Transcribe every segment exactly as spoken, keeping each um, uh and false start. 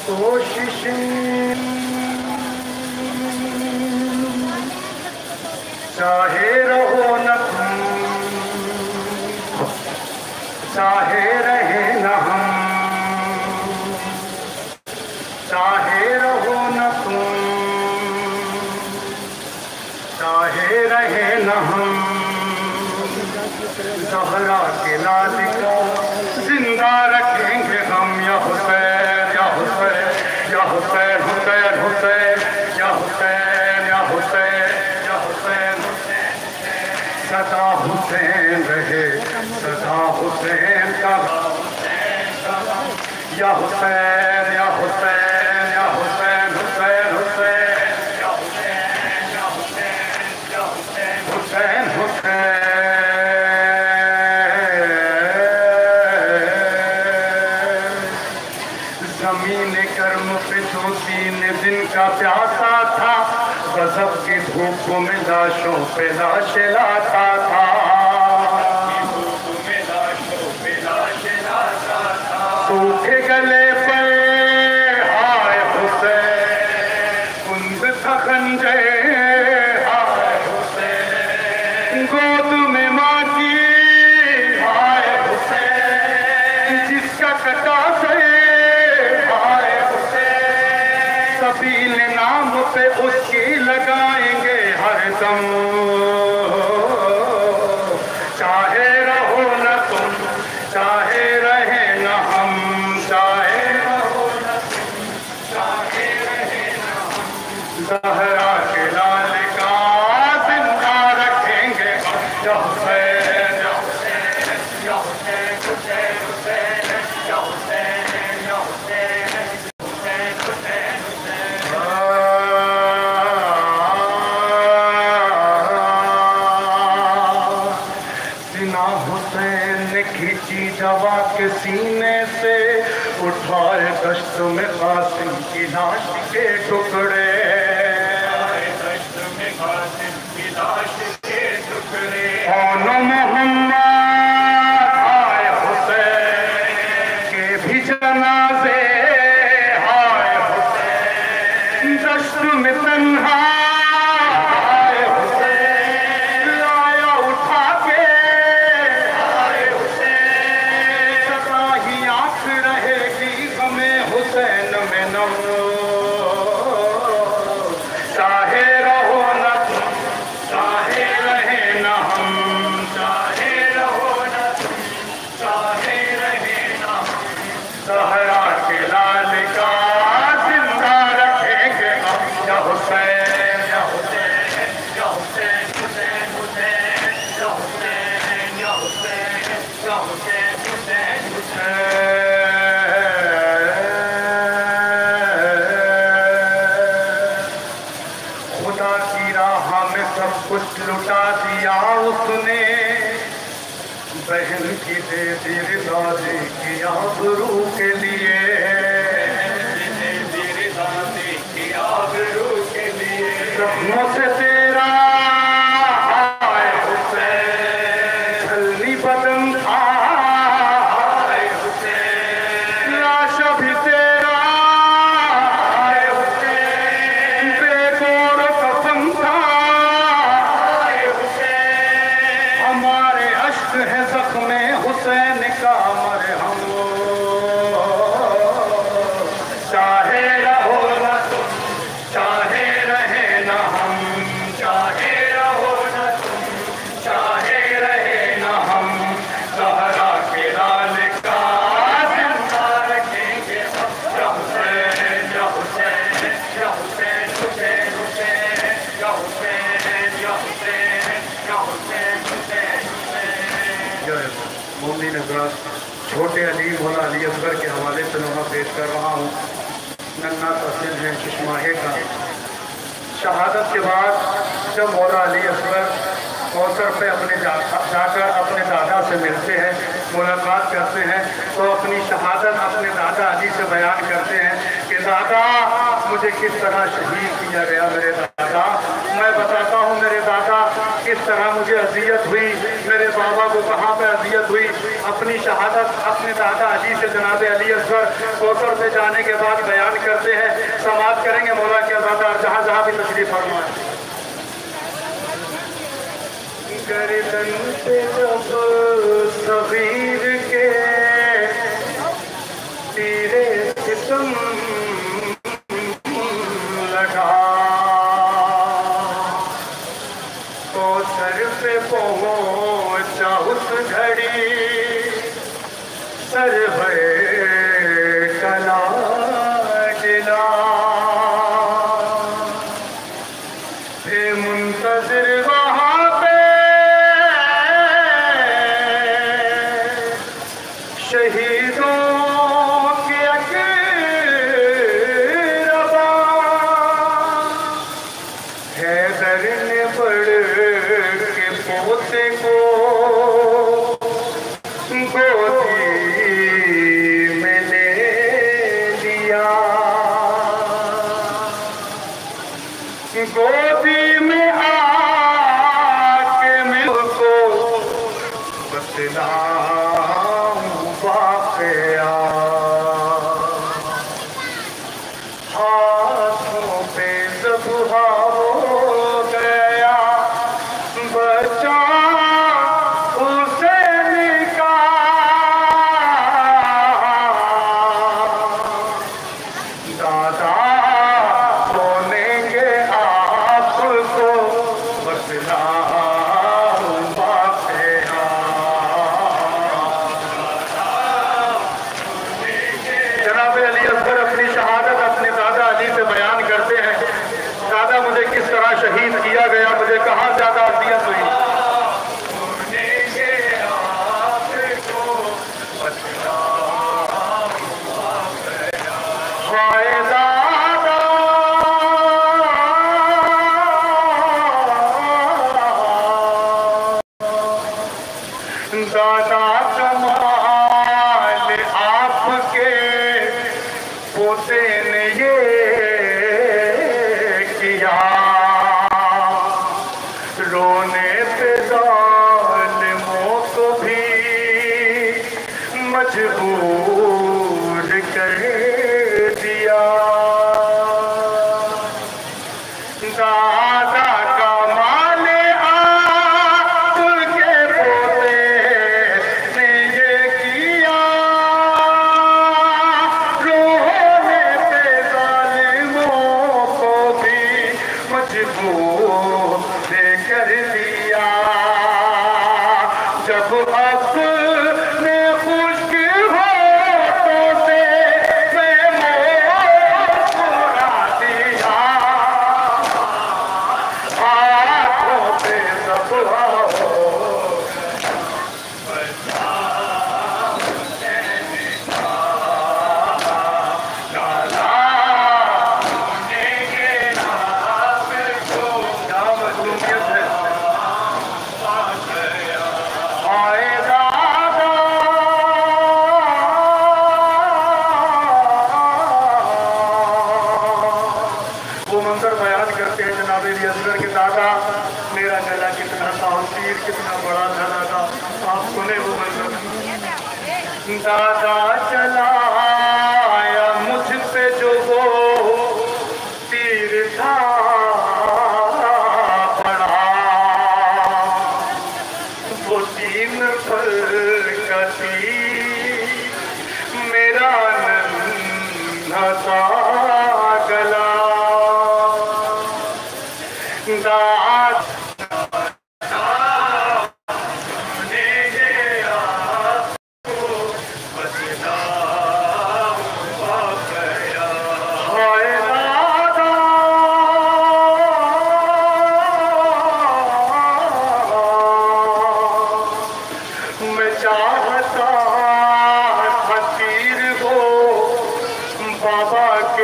کوششیں چاہے رہو نہ تم، چاہے رہے نہ ہم، چاہے رہو نہ تم، چاہے رہے نہ ہم، زہرا کے لال کا زندہ رکھیں گے ہم، یا حسین یا حسین یا حسین حسین حسین یا حسین یا حسین یا حسین، سدا حسین رہے سدا حسین کا، یا حسین یا حسین یا حسین حسین حسین یا حسین یا حسین یا حسین حسین حسین۔ زمین کرم پہ جو تین دن کا پیاسا تھا، غضب کی دھوپ میں لاشوں پہ لاش لاتا تھا، سوکھے گلے پر ہائے حسین کند تھا خنجر، ہائے حسین گود میں ماں کی، ہائے حسین جس کا کٹا سر، ہائے حسین سبیل نام پہ اس کی لگائیں گے ہر دم، چاہے رہو نہ تم، چاہے رہے نہ ہم، چاہے رہو نہ تم، چاہے رہے نہ ہم، زہرا کے لال کا زندہ رکھیں گے ہم، یا حسین یا حسین یا حسین حسین حسین یا حسین یا حسین حسین حسین سنا حسین نے کھینچی جوا کے سینے سے، اٹھائے دشت میں قاسم کی لاش کے ٹکڑے، دشت میں قاسم کی لاش کے ٹکڑے، کون محمد آئے حسین کے بھی جنازے، ہائے حسین دشت میں تنہا، ہائے حسین لایا اٹھا کے، ہائے حسین سدا ہی آنکھ رہے گی ہمیں حسین میں نم، چاہے رہو نہ تم، چاہے رہے نہ ہم، چاہے رہو نہ تم، چاہے رہے نہ ہم، زہرا کے لال کا زندہ رکھیں گے ہم، یا حسین یا حسین یا حسین حسین حسین یا حسین یا حسین یا حسین حسین حسین۔ خدا کی راہ میں سب کچھ لٹا دیا اس نے، بہن کی دے دی رضا دے کی آبرو کے لیے، دے دی رضا دے کی آبرو کے لیے، زخموں سے تیرا ہائے حسین چھلنی بدن تھا، ہائے حسین لاش بھی تیرا، ہائے حسین بے گور کفن تھا، ہائے حسین ہمارے اشک ہے زخم حسین کا مرہم، چاہے رہو نہ تم، چاہے رہے نہ ہم، چاہے رہو نہ تم، چاہے رہے نہ ہم، زہرا کے لال کا زندہ رکھیں گے ہم، یا حسین یا حسین یا حسین حسین حسین یا حسین یا حسین یا حسین حسین حسین۔ مومنین حضرات، چھوٹے علی مولا علی اصغر کے حوالے سے نوحہ پیش کر رہا ہوں۔ ننھا تحصیل ہے چشماہے کا۔ شہادت کے بعد جب مولا علی اصغر کوثر پہ اپنے جا کر اپنے دادا سے ملتے ہیں، ملاقات کرتے ہیں، تو اپنی شہادت اپنے دادا علی سے بیان کرتے ہیں کہ دادا مجھے کس طرح شہید کیا گیا میرے دادا، میں بتاتا ہوں میرے دادا کس طرح مجھے اذیت ہوئی، میرے بابا کو کہاں پہ اذیت ہوئی۔ اپنی شہادت اپنے دادا علی سے جناب علی اصغر کوثر پہ جانے کے بعد بیان کر की तशरीफ फरमा। गर्दन पे जब सगीर के तीरे सितम लगा तो सर पे पहुंचा उस घड़ी सर भरे कला जिला थे मुंतजिर वहां पे शहीदों के अक़रबा हैदर ने बढ़ के पोते को गोदी में ले लिया गोदी में आके मुझको बतलाऊं वाक़या हाथों पे ज़बहा हो गया बचा हुसैन का दादा बोलेंगे आपको बतलाऊं वाक़या जनाब अली असगर अपनी शहादत अपने दादा अली से बयान करते हैं। दादा मुझे किस तरह शहीद किया गया, मुझे कहाँ ज्यादा अजियत हुई। हाय दादा दादा कमाल आपके पोते ने ये किया रोने पे ज़ालिमों को भी मजबूर कर दिया। दादा का माले आपके पोते ने ये किया रोने पे ज़ालिमों को भी मजबूर कर दिया। जब अपने खुश्क होठों से मैं मुस्कुरा दिया हाथों पे ज़बहा हो मेरा गला कितना था और तीर कितना बड़ा धरा था। आप सुने वो मंजर। दादा चलाया मुझ पे जो वो तीर था बड़ा वो तीन पर का तीर मेरा नन्हा सा गला दादा मैं चाहता था तीर हो बाबा के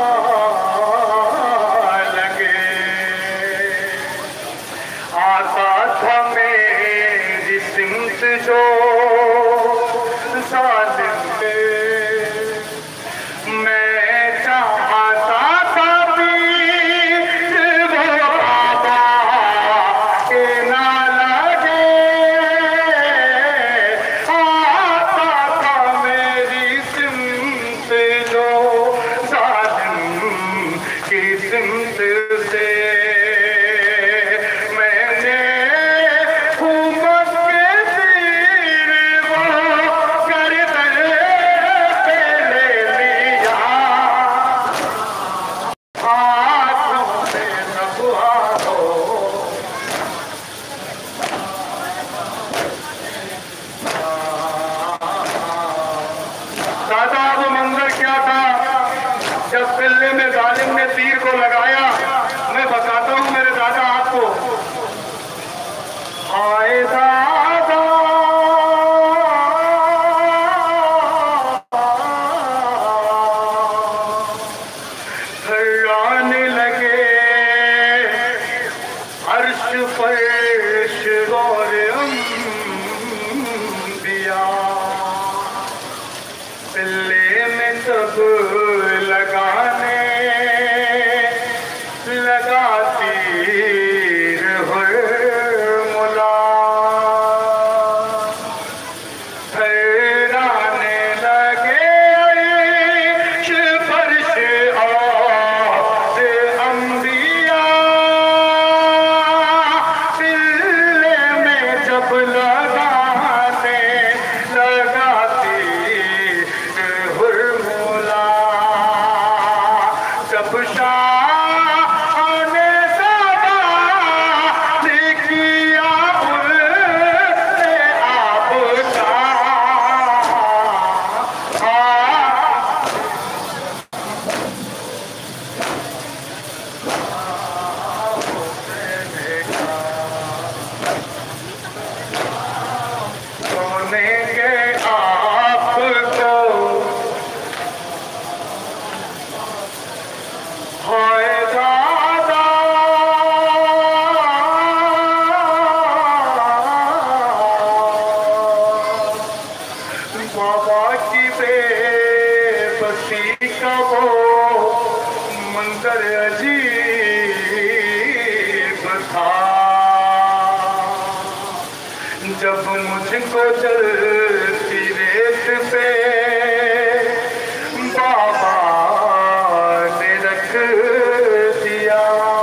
नाम लगे आता था मेरी सिमत जो जालिम पे मैं चाहता था तीर वो बाबा के ना लगे आता था मेरी सिमत जो जालिम جب پلے میں ظالم نے تیر کو لگایا، میں بتاتا ہوں میرے دادا آپ کو، آئے دادا آنے لگے عرش فرش اور انبیاء، پلے میں سب لگانے لگا تیر حرملا، پھرانے لگے عرش فرش اور انبیاء، پلے میں جب لگانے لگا تیر حرملا، جب شاہ نے سوال کیا اسے آپ کا، سونے کے آپ کو ہائے دادا بابا کی بے بسی کا وہ منظر عجیب تھا، جب مجھ کو چلتی ریت پہ بابا نے رکھ دیا،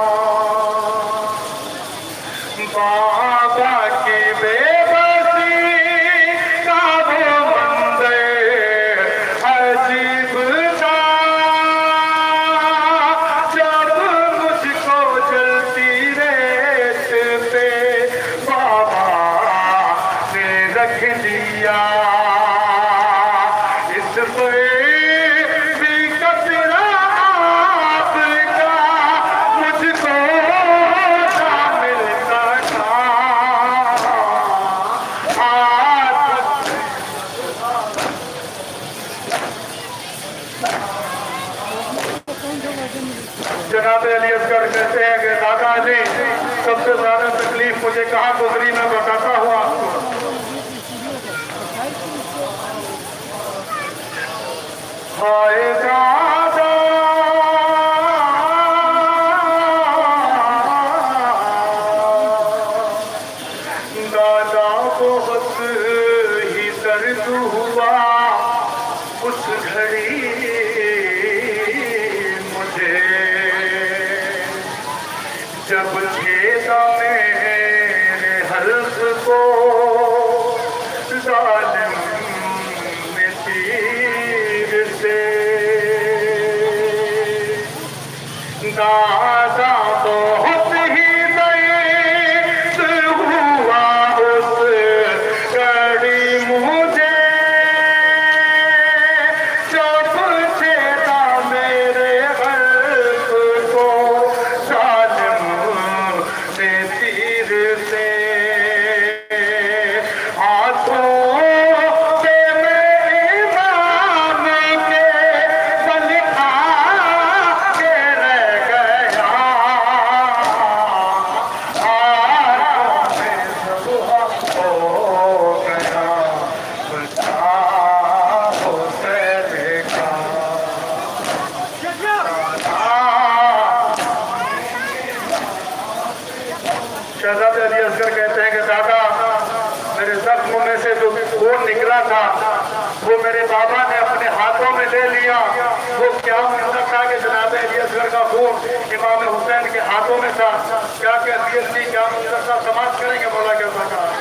بابا کی بے بسی کا وہ منظر عجیب تھا، جب مجھ کو چلتی ریت پہ بابا نے رکھ دیا، اس پہ بھی قطرہ آپ کا مجھ کو ملتا تھا، جناب علی اصغر کہتے ہیں کہ دادا جی سب سے زیادہ تکلیف مجھے کہاں گزری میں بتاتا ہوں آپ کو، ہائے دادا دادا بہت ہی درد ہوا اس گھڑی مجھے، جب چھیدا میرے حلق کو ظالم نے تیر سے، دادا بہت ہی درد ہوا اس گھڑی مجھے، جب چھیدا میرے حلق کو ظالم نے تیر سے، ہاتھوں سے میں امام کے بل کھا کے رہ گیا، ہاتھوں میں سب ہو گیا بچا حسین کا، شہزادے علی اصغر کہتے ہیں کہ دادا میرے زخم میں سے جو خون نکلا تھا وہ میرے بابا نے اپنے ہاتھوں میں لے لیا، وہ کیا منظر تھا کہ جناب علی اصغر کا خون امام حسین کے ہاتھوں میں تھا، کیا کیفیت تھی، کیا منظر تھا، سماعت کریں گے مولا کے ذکر۔